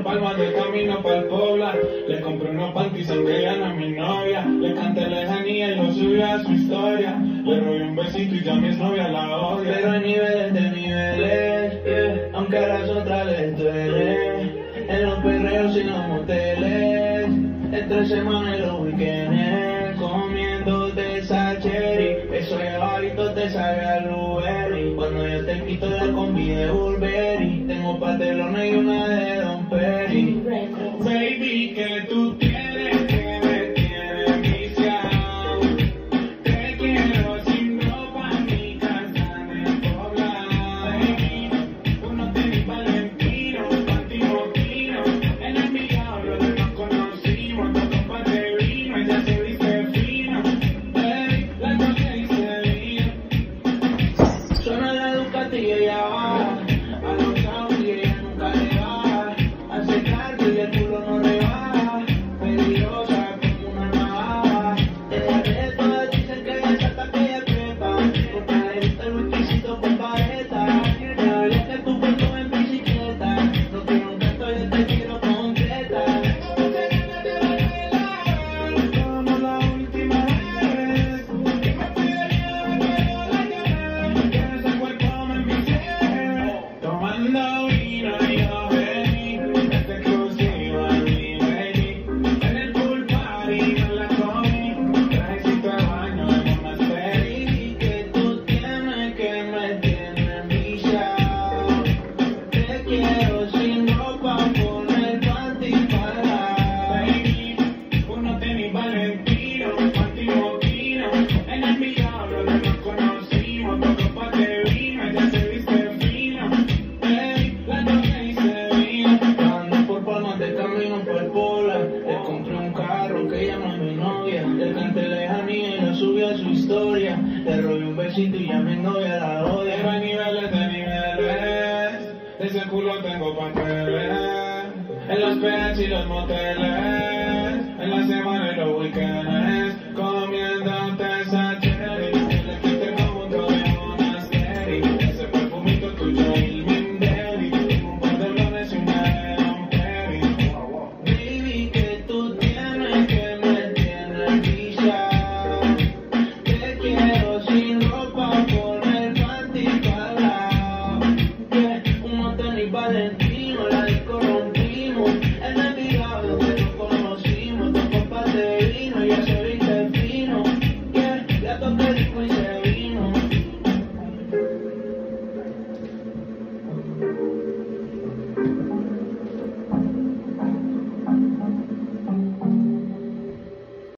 Palmas de camino pa'l Pobla. Le compré unos panties aunque ya no es mi novia. Le canté lejanía y lo subí a su historia. Le robé un besito y ya mi novia la odia. Pero hay niveles de niveles, yeah. Aunque a las otras les duele. En los perreos y los moteles, entre semanas y los weekends, comiéndote esa cherry. Eso de bajito te sabe a blueberry. Cuando yo te quito la combi de Burberry, tengo patelones y una de Don Perry. Baby, que tú tienes que me tienes viciado. Te quiero sin ropa en mi casa en el poblado. Baby, uno tiene Valentino, panty moquino. En el millón los demás conocimos. Dos copas de vino, ella se viste fino. Baby, la noche dice vino. Suena la Ducati y ella va a los Saudi y ella nunca le va. Hace cardio y el culo no rebaja, peligrosa como una navaja. De todas dicen que ella salta, que ella trepa, porque le gusta el whiskycito con paleta. Me hablé que tu cuerpo en bicicleta, no quiero un canto, yo te quiero concreta. Como la última vez que me peleé, pero la llamé, que ese cuerpo me envicié. Tomando vino y yo bebí, esta exclusiva mi baby. En el pool party me la comí, trajecito de baño en una serie. Y que tú tienes que me tienes viciado. Te quiero sin ropa, con el panty para. Baby, uno tenis Valentino, panty moquino. En el millón los demás conocimos. Dos copas de vino, ella se viste fino. Baby, la noche dice vino. Ando por Palmas de camino por el Pobla. Le compré un carro que ella no es mi novia. Le canté lejanía y lo subí a su historia. Le robé un besito y ya mi novia la odia. Pero hay niveles de niveles, de ese culo tengo papeles. En los PH y los moteles, en la semana y los weekends.